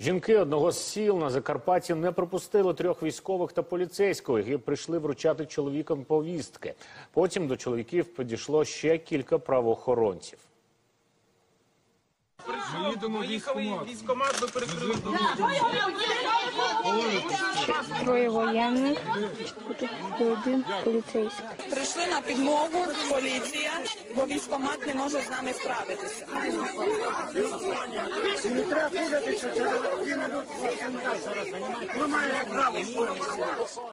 Жінки одного з сіл на Закарпатті не пропустили 3 військових та поліцейського, які прийшли вручати чоловікам повістки. Потім до чоловіків підійшло ще кілька правоохоронців. Поїхали в військкомат, ви перекрили дорогу. 3 воєнних, тут 1 поліцейський. Прийшли на підмогу, поліція, бо військкомат не може з нами справитися. Не треба кудатися, це 2 минути. Ми маємо право.